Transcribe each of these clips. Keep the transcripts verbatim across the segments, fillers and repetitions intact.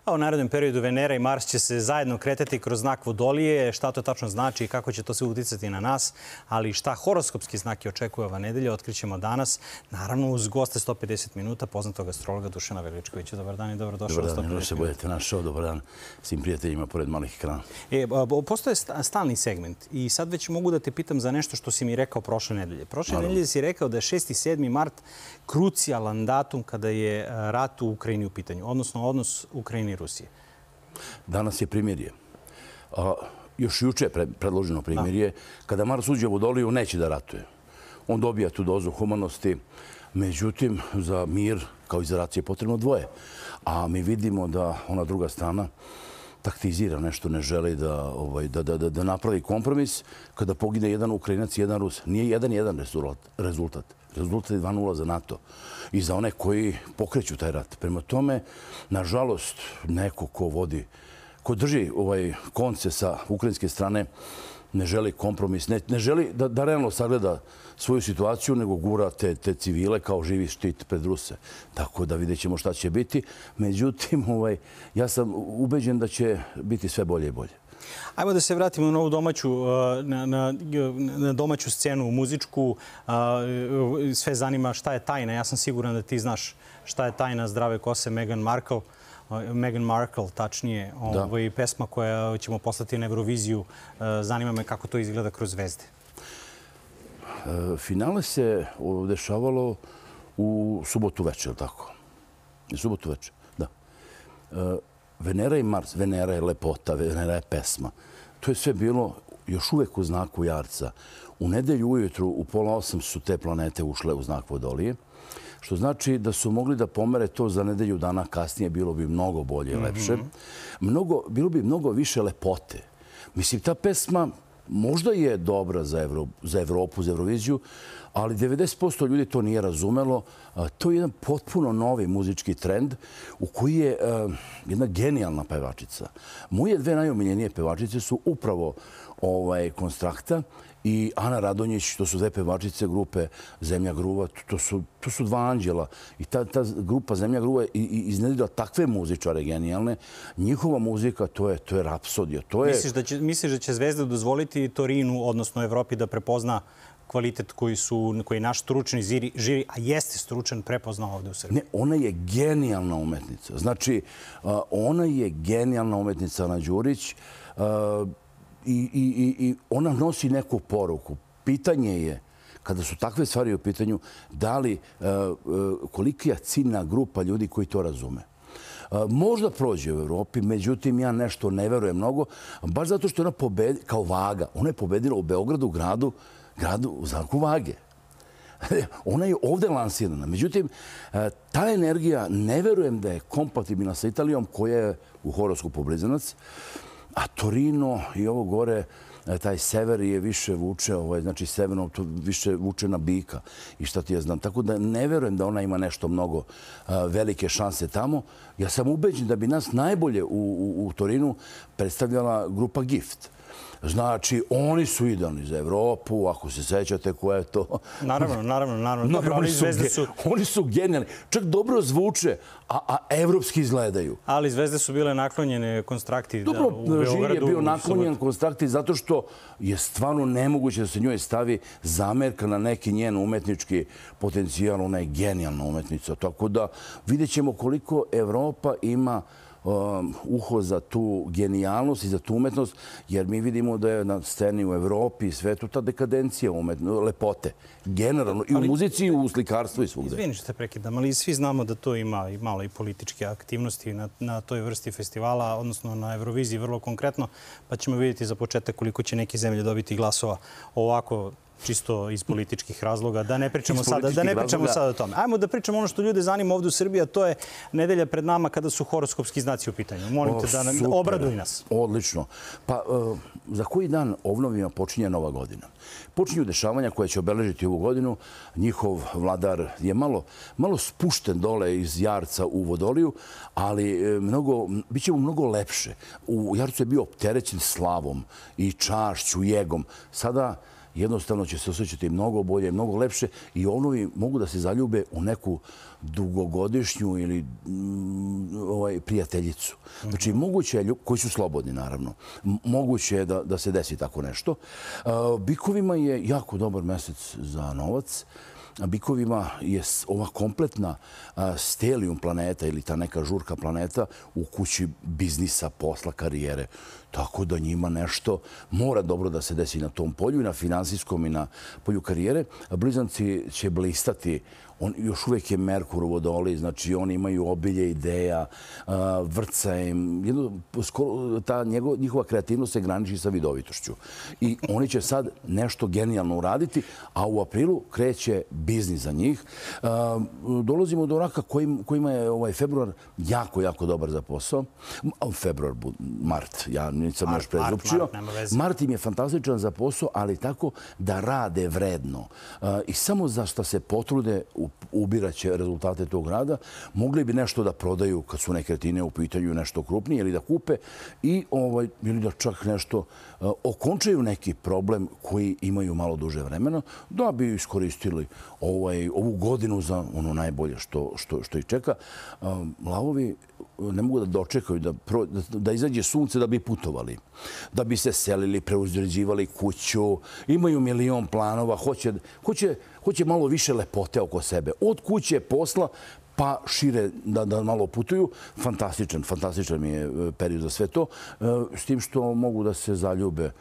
A u narednom periodu Venera i Mars će se zajedno kretati kroz znak Vodolije. Šta to tačno znači i kako će to sve uticati na nas, ali šta horoskopski znak je očekuje ova nedelja, otkrićemo danas. Naravno, uz goste sto pedeset minuta, poznatog astrologa Dušana Veličkovića. Dobar dan i dobrodošao. Dobar dan, još se budete našao. Dobar dan svim prijateljima pored malih ekrana. E, postoje stalni segment i sad već mogu da te pitam za nešto što si mi rekao prošle nedelje. Prošle Naravno. nedelje si rekao da je šesti i sedmi mart krucijalan datum kada je rat u Ukrajini u pitanju, odnosno odnos Ukrajine i Rusije. Danas je primirje. A, još juče je predloženo primirje. Kada Mars uđe u Vodoliju, neće da ratuje. On dobija tu dozu humanosti. Međutim, za mir, kao i za rat, je potrebno dvoje. A mi vidimo da ona druga strana taktizira nešto, ne želi da, ovaj, da, da, da napravi kompromis. Kada pogine jedan Ukrajinac i jedan Rus, nije jedan jedan rezultat. Rezultat je dva nula za NATO i za one koji pokreću taj rat. Prema tome, nažalost, neko ko vodi, ko drži ovaj konce sa ukrajinske strane, ne želi kompromis, ne, ne želi da, da realno sagleda svoju situaciju, nego gura te, te civile kao živi štit pred Ruse. Tako da vidjet ćemo šta će biti. Međutim, ovaj, ja sam ubeđen da će biti sve bolje i bolje. Ajmo da se vratimo na ovu domaću, na, na, na domaću scenu muzičku. Sve zanima šta je tajna. Ja sam siguran da ti znaš šta je tajna zdrave kose Meghan Markle. Meghan Markle, tačnije, ovo je pesma koja ćemo poslati na Euroviziju. Zanima me kako to izgleda kroz zvezde. Finale se dešavalo u subotu večer, tako? U subotu večer, da. Venera i Mars, Venera je lepota, Venera je pesma. To je sve bilo još uvek u znaku Jarca. U nedelju ujutru u pola osam su te planete ušle u znak Vodolije, što znači da su mogli da pomere to za nedelju dana kasnije, bilo bi mnogo bolje i lepše. Mnogo, bilo bi mnogo više lepote. Mislim, ta pesma možda je dobra za, Evro, za Evropu, za Euroviziju, ali devedeset posto ljudi to nije razumelo. To je jedan potpuno novi muzički trend u koji je uh, jedna genijalna pevačica. Moje dve najomiljenije pevačice su upravo ovaj, Konstrakta i Ana Radonjić. To su dve pevačice grupe Zemlja gruva. To su, to su dva anđela. I ta, ta grupa Zemlja gruva je iznedila takve muzičare genijalne. Njihova muzika, to je, to je rapsodija. To je... Misliš da će, misliš da će zvezde dozvoliti Torinu, odnosno Evropi, da prepozna kvalitet koji su, koji naš stručni žiri, a jeste stručan, prepoznao ovde u Srbiji? Ne, ona je genijalna umetnica. Znači, ona je genijalna umetnica, Ana Đurić, i, i, i ona nosi neku poruku. Pitanje je, kada su takve stvari u pitanju, da li, kolika je ciljna grupa ljudi koji to razume. Možda prođe u Evropi, međutim, ja nešto ne verujem mnogo, baš zato što je ona pobedila, kao Vaga, ona je pobedila u Beogradu, gradu, gradu u znaku Vage. Ona je ovde lansirana. Međutim, ta energija ne verujem da je kompatibilna sa Italijom, koja je u horoskopu Blizanac, a Torino i ovo gore, taj sever je više vuče, ovaj, znači severno to više vuče na bika i šta ti ja znam. Tako da ne verujem da ona ima nešto mnogo a, velike šanse tamo. Ja sam ubeđen da bi nas najbolje u, u, u Torinu predstavljala grupa Gift. Znači, oni su idealni za Evropu, ako se sećate koja je to. Naravno, naravno, naravno. Dobro, oni, su, su... oni su genijalni. Čak dobro zvuče, a, a evropski izgledaju. Ali zvezde su bile naklonjene Konstrakti dobro, da, u Beogradu. Žiri je bio naklonjen Konstrakti zato što je stvarno nemoguće da se njoj stavi zamerka na neki njen umetnički potencijal. Ona je genijalna umetnica. Tako da vidjet ćemo koliko Evropa ima Um, uho za tu genijalnost i za tu umetnost, jer mi vidimo da je na sceni u Evropi i svetu ta dekadencija umetno, lepote. Generalno, i u ali, muzici, i u slikarstvu i svugde. Izvini što te prekidam, ali svi znamo da to ima i malo i političke aktivnosti na, na toj vrsti festivala, odnosno na Euroviziji vrlo konkretno, pa ćemo vidjeti za početak koliko će neke zemlje dobiti glasova ovako čisto iz političkih razloga. Da ne pričamo sada, da ne pričamo sada o tome. Ajmo da pričamo ono što ljude zanima ovdje u Srbiji, a to je nedelja pred nama kada su horoskopski znaci u pitanju. Molim te da nam obraduj nas. Odlično. Pa za koji dan ovnovima počinje nova godina? Počinju dešavanja koje će obeležiti ovu godinu. Njihov vladar je malo, malo spušten dole iz Jarca u Vodoliju, ali mnogo, bit će mu mnogo lepše. U Jarcu je bio opterećen slavom i čašću, jegom. Sada jednostavno će se osjećati mnogo bolje, mnogo lepše i oni mogu da se zaljube u neku dugogodišnju ili ovaj, prijateljicu. Znači, moguće je, koji su slobodni, naravno, moguće je da, da se desi tako nešto. Bikovima je jako dobar mesec za novac. Bikovima je ova kompletna stelijum planeta ili ta neka žurka planeta u kući biznisa, posla, karijere. Tako da njima nešto mora dobro da se desi na tom polju i na finansijskom i na polju karijere. Blizanci će blistati. On, još uvijek je Merkur u Vodoli, znači oni imaju obilje ideja, vrca im. Jedno, skoro, ta njegov, njihova kreativnost se graniči sa vidovitošću. I oni će sad nešto genijalno uraditi, a u aprilu kreće biznis za njih. Dolazimo do raka kojim, kojima je ovaj februar jako, jako dobar za posao. Februar, mart, ja nisam još prezupčio. Mart im je fantastičan za posao, ali tako da rade vredno. I samo za što se potrude ubiraće rezultate tog rada, mogli bi nešto da prodaju kad su nekretnine u pitanju, nešto krupnije ili da kupe i ovaj, ili da čak nešto uh, okončaju neki problem koji imaju malo duže vremena, da bi iskoristili ovaj, ovu godinu za ono najbolje što, što, što ih čeka. Uh, lavovi ne mogu da dočekaju da, pro, da, da izađe sunce da bi putovali, da bi se selili, preuzređivali kuću, imaju milion planova, hoće, hoće, hoće malo više lepote oko sebe. Od kuće, posla, pa šire da, da malo putuju. Fantastičan, fantastičan mi je period za sve to. S tim što mogu da se zaljube,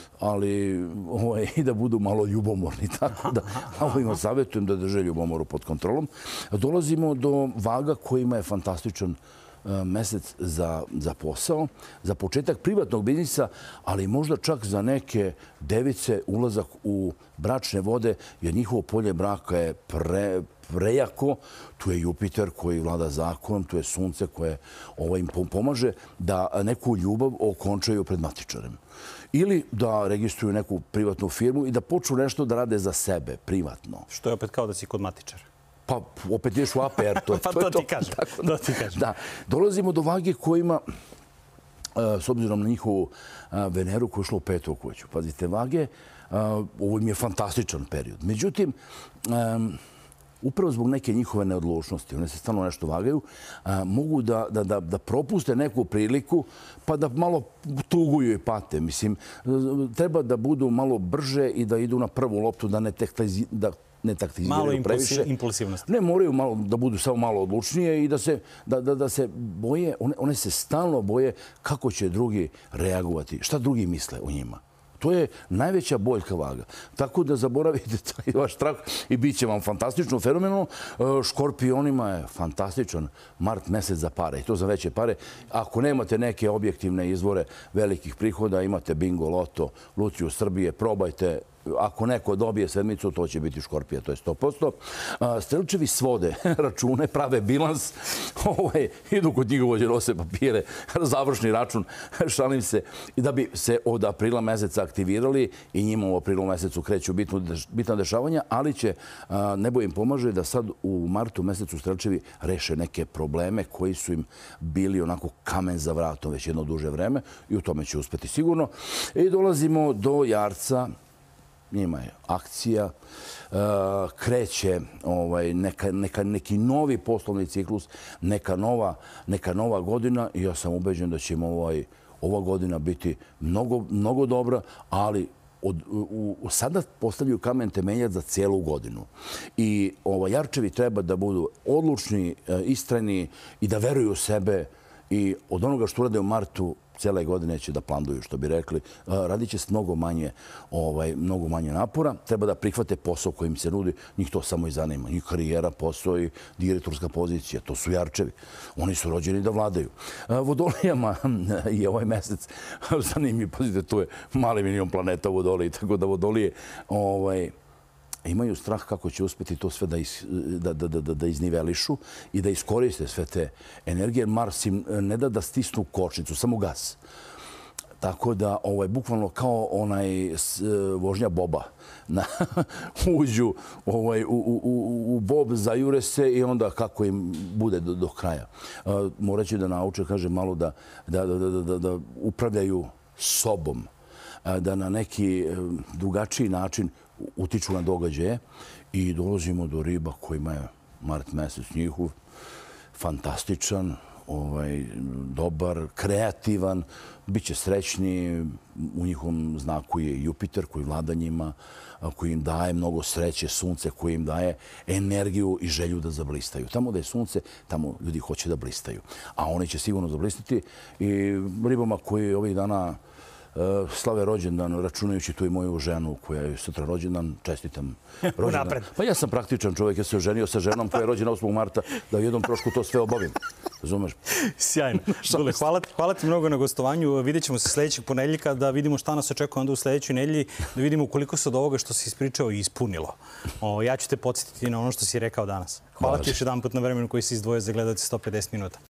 ali ovaj, i da budu malo ljubomorni. Tako da ovima savjetujem da drže ljubomoru pod kontrolom. Dolazimo do vaga kojima je fantastičan mesec za, za posao, za početak privatnog biznisa, ali možda čak za neke device ulazak u bračne vode, jer njihovo polje braka je pre, prejako. Tu je Jupiter koji vlada zakonom, tu je Sunce koje ovaj, im pomaže da neku ljubav okončaju pred matičarem. Ili da registruju neku privatnu firmu i da počnu nešto da rade za sebe, privatno. Što je opet kao da si kod matičara. Pa opet ješ u A P R. To, pa to, to to ti kažem. Tako, to ti kažem. Da. Dolazimo do vage kojima, s obzirom na njihovu Veneru koja je šla u petu kuću. Pazite, vage, ovo im je fantastičan period. Međutim, upravo zbog neke njihove neodlučnosti, one se stalno nešto vagaju, mogu da, da, da, da propuste neku priliku pa da malo tuguju i pate. Mislim, treba da budu malo brže i da idu na prvu loptu, da ne tektazi, da ne taktiziraju previše. Malo impulsivnosti. Ne, moraju malo, da budu samo malo odlučnije i da se, da, da, da se boje, one, one se stalno boje kako će drugi reagovati, šta drugi misle o njima. To je najveća boljka vaga. Tako da zaboravite taj vaš strah i bit će vam fantastično, fenomenalno. Škorpionima je fantastičan mart mesec za pare i to za veće pare. Ako nemate neke objektivne izvore velikih prihoda, imate bingo, loto, lutriju Srbije, probajte. Ako neko dobije sedmicu, to će biti Škorpija, to je sto posto. Strelčevi svode račune, prave bilans, ovaj, idu kod njihovođe, nose papire, završni račun, šalim se, i da bi se od aprila meseca aktivirali i njima u aprilu mesecu kreću bitna dešavanja, ali će, nebo im pomaže da sad u martu mesecu Strelčevi reše neke probleme koji su im bili onako kamen za vratom već jedno duže vreme i u tome će uspeti sigurno. I dolazimo do Jarca. Njima je akcija, kreće ovaj, neka, neka, neki novi poslovni ciklus, neka nova, neka nova godina i ja sam ubeđen da će ovaj, ova godina biti mnogo, mnogo dobra, ali od, u, u, sada postavljaju kamen temeljac za cijelu godinu. I ovaj, Jarčevi treba da budu odlučni, istrajni i da veruju u sebe i od onoga što urade u martu cijele godine će da planduju, što bi rekli. Radit će se mnogo manje, ovaj, mnogo manje napora. Treba da prihvate posao kojim se nudi. Njih to samo i zanima. Njih karijera, posao i direktorska pozicija. To su Jarčevi. Oni su rođeni da vladaju. Vodolijama je ovaj mesec zanimljiv. Pazite, tu je mali milion planeta u Vodoliji, tako da Vodolije ovaj, imaju strah kako će uspjeti to sve da, is, da, da, da, da iznivelišu i da iskoriste sve te energije. Mars im ne da da stisnu kočnicu, samo gas. Tako da, ovaj, bukvalno kao onaj s, vožnja boba. Na, uđu ovaj, u, u, u, u bob, zajure se i onda kako im bude do, do kraja. Uh, morat će da nauče, kaže, malo da, da, da, da, da, da upravljaju sobom. da na neki drugačiji način utiču na događaje i dolazimo do riba kojima je mart mesec njihov, fantastičan, ovaj, dobar, kreativan, bit će srećni. U njihovom znaku je Jupiter koji vlada njima, koji im daje mnogo sreće, sunce koje im daje energiju i želju da zablistaju. Tamo da je sunce, tamo ljudi hoće da blistaju. A oni će sigurno zablistati i ribama koji ovih dana slave rođendan, računajući tu i moju ženu koja je sutra rođendan, čestitam rođendan. Pa ja sam praktičan čovjek, ja sam se oženio sa ženom koja je rođena osmog marta, da u jednom trošku to sve obavim. Razumeš? Sjajno. Dule, hvala, hvala ti mnogo na gostovanju. Vidjet ćemo se sljedećeg ponedeljka da vidimo šta nas očekuje onda u sljedećoj nedelji, da vidimo koliko se od ovoga što si ispričao i ispunilo. O, ja ću te podsjetiti na ono što si rekao danas. Hvala ti još jedan put na vremenu koji si izdvojio za gledalci sto pedeset minuta.